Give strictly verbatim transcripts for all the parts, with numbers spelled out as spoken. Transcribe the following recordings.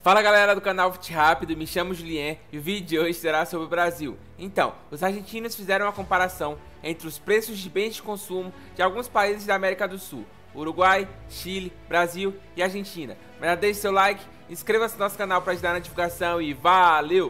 Fala galera do canal Fit Rápido, me chamo Julien e o vídeo de hoje será sobre o Brasil. Então, os argentinos fizeram uma comparação entre os preços de bens de consumo de alguns países da América do Sul: Uruguai, Chile, Brasil e Argentina. Mas deixe seu like, inscreva-se no nosso canal para ajudar a notificação e valeu!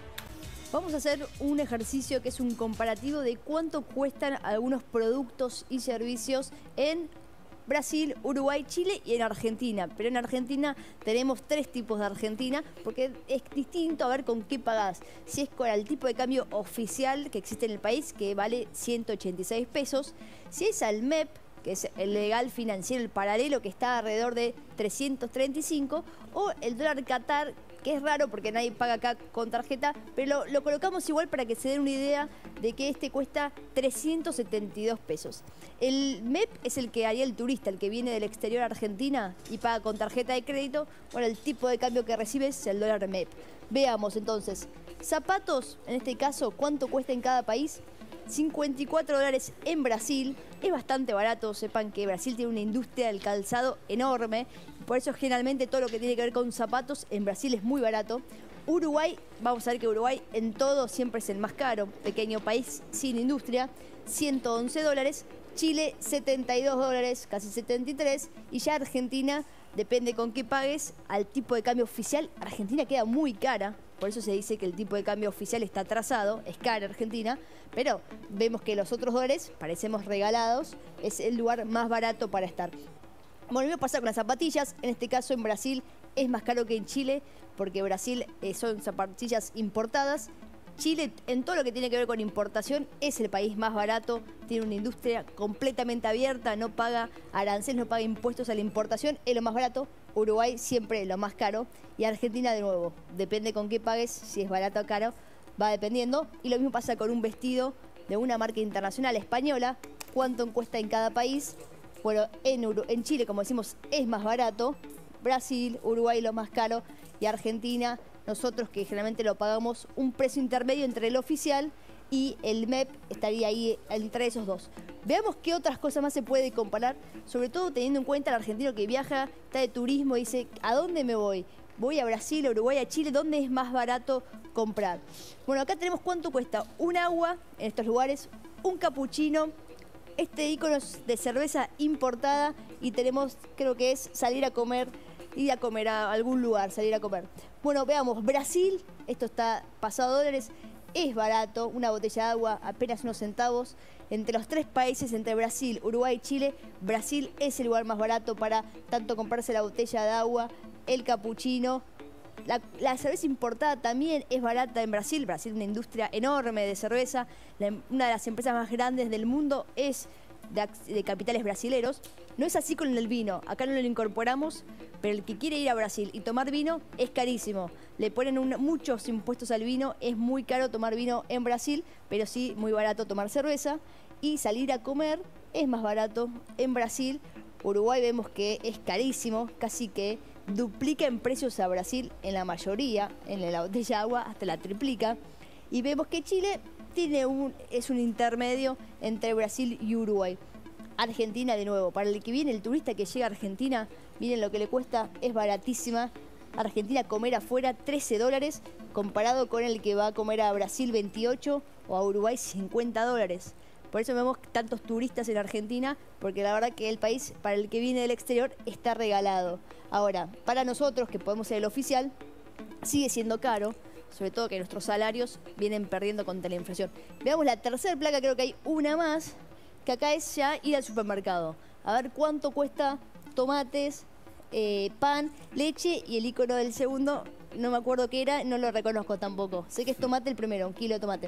Vamos a hacer un ejercicio que es un comparativo de cuánto cuestan algunos productos y servicios en Brasil, Uruguay, Chile y en Argentina. Pero en Argentina tenemos tres tipos de Argentina, porque es distinto a ver con qué pagás. Si es con el tipo de cambio oficial que existe en el país, que vale ciento ochenta y seis pesos. Si es al M E P, que es el legal financiero, el paralelo, que está alrededor de trescientos treinta y cinco, o el dólar Qatar, que es raro porque nadie paga acá con tarjeta, pero lo, lo colocamos igual para que se den una idea de que este cuesta trescientos setenta y dos pesos. El M E P es el que haría el turista, el que viene del exterior a Argentina y paga con tarjeta de crédito. Bueno, el tipo de cambio que recibe es el dólar M E P. Veamos entonces, zapatos, en este caso, ¿cuánto cuesta en cada país? cincuenta y cuatro dólares en Brasil, es bastante barato. Sepan que Brasil tiene una industria del calzado enorme, por eso generalmente todo lo que tiene que ver con zapatos en Brasil es muy barato. Uruguay, vamos a ver que Uruguay en todo siempre es el más caro, pequeño país sin industria, ciento once dólares. Chile, setenta y dos dólares, casi setenta y tres, y ya Argentina, depende con qué pagues, al tipo de cambio oficial, Argentina queda muy cara. Por eso se dice que el tipo de cambio oficial está atrasado, es cara Argentina, pero vemos que los otros dólares, parecemos regalados, es el lugar más barato para estar. Bueno, voy a pasar con las zapatillas. En este caso en Brasil es más caro que en Chile, porque Brasil eh, son zapatillas importadas. Chile, en todo lo que tiene que ver con importación, es el país más barato, tiene una industria completamente abierta, no paga aranceles, no paga impuestos a la importación, es lo más barato. Uruguay siempre lo más caro, y Argentina de nuevo, depende con qué pagues, si es barato o caro, va dependiendo. Y lo mismo pasa con un vestido de una marca internacional española, cuánto cuesta en cada país. Bueno, en, Uru en Chile, como decimos, es más barato, Brasil, Uruguay lo más caro, y Argentina, nosotros que generalmente lo pagamos un precio intermedio entre el oficial y el M E P, estaría ahí entre esos dos. Veamos qué otras cosas más se puede comparar, sobre todo teniendo en cuenta al argentino que viaja, está de turismo y dice, ¿a dónde me voy? Voy a Brasil, a Uruguay, a Chile, ¿dónde es más barato comprar? Bueno, acá tenemos cuánto cuesta un agua en estos lugares, un capuchino, este icono de cerveza importada, y tenemos, creo que es salir a comer, ir a comer a algún lugar, salir a comer. Bueno, veamos, Brasil, esto está pasado a dólares, es barato, una botella de agua apenas unos centavos. Entre los tres países, entre Brasil, Uruguay y Chile, Brasil es el lugar más barato para tanto comprarse la botella de agua, el capuchino. La, la cerveza importada también es barata en Brasil. Brasil es una industria enorme de cerveza, la, una de las empresas más grandes del mundo es de, de capitales brasileros. No es así con el vino, acá no lo incorporamos, pero el que quiere ir a Brasil y tomar vino es carísimo. Le ponen un, muchos impuestos al vino, es muy caro tomar vino en Brasil, pero sí muy barato tomar cerveza. Y salir a comer es más barato en Brasil. Uruguay vemos que es carísimo, casi que duplica en precios a Brasil en la mayoría, en la botella de agua hasta la triplica. Y vemos que Chile tiene un, es un intermedio entre Brasil y Uruguay. Argentina de nuevo, para el que viene, el turista que llega a Argentina, miren lo que le cuesta, es baratísima. Argentina comer afuera trece dólares, comparado con el que va a comer a Brasil veintiocho o a Uruguay cincuenta dólares. Por eso vemos tantos turistas en Argentina, porque la verdad que el país, para el que viene del exterior, está regalado. Ahora, para nosotros, que podemos ser el oficial, sigue siendo caro, sobre todo que nuestros salarios vienen perdiendo contra la inflación. Veamos la tercera placa, creo que hay una más, que acá es ya ir al supermercado. A ver cuánto cuesta tomates, eh, pan, leche, y el icono del segundo, no me acuerdo qué era, no lo reconozco tampoco. Sé que es tomate el primero, un kilo de tomate.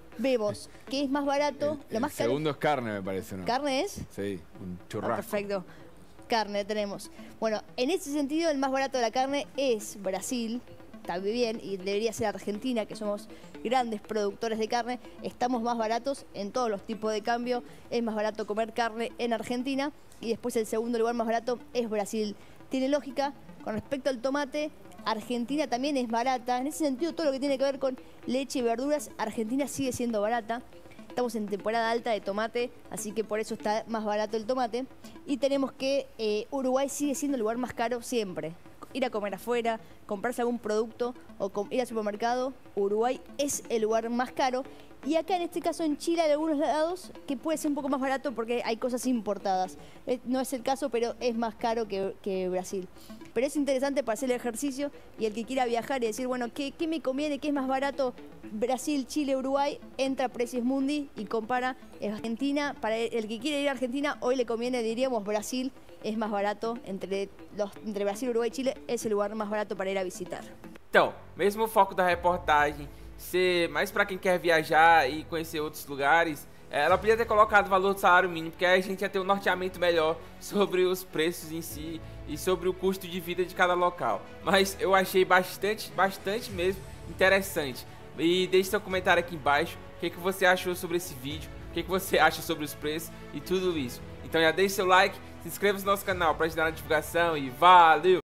Vemos que es más barato, el, lo más el caro. segundo es carne, me parece, ¿no? ¿Carne es? Sí, un Ah, churrasco. perfecto. Carne tenemos. Bueno, en ese sentido, el más barato de la carne es Brasil. Está bien, y debería ser Argentina, que somos grandes productores de carne. Estamos más baratos en todos los tipos de cambio. Es más barato comer carne en Argentina. Y después el segundo lugar más barato es Brasil. Tiene lógica. Con respecto al tomate, Argentina también es barata. En ese sentido, todo lo que tiene que ver con leche y verduras, Argentina sigue siendo barata. Estamos en temporada alta de tomate, así que por eso está más barato el tomate. Y tenemos que eh, Uruguay sigue siendo el lugar más caro siempre. ir a comer afuera, comprarse algún producto o ir al supermercado, Uruguay es el lugar más caro. Y acá en este caso en Chile hay algunos lados que puede ser un poco más barato porque hay cosas importadas. No es el caso, pero es más caro que, que Brasil. Pero es interesante para hacer el ejercicio y el que quiera viajar y decir, bueno, ¿qué, qué me conviene? ¿Qué es más barato? Brasil, Chile, Uruguay, entra a Precios Mundi y compara Argentina. Para el que quiere ir a Argentina, hoy le conviene, diríamos, Brasil es más barato. Entre, los, entre Brasil, Uruguay y Chile es el lugar más barato para ir a visitar. Então, mesmo o foco da reportagem ser mais para quem quer viajar e conhecer outros lugares, ela podia ter colocado o valor do salário mínimo, porque aí a gente ia ter um norteamento melhor sobre os preços em si e sobre o custo de vida de cada local. Mas eu achei bastante, bastante mesmo interessante. E deixe seu comentário aqui embaixo, o que, que você achou sobre esse vídeo, o que, que você acha sobre os preços e tudo isso. Então já deixe seu like, se inscreva no nosso canal para ajudar na divulgação e valeu!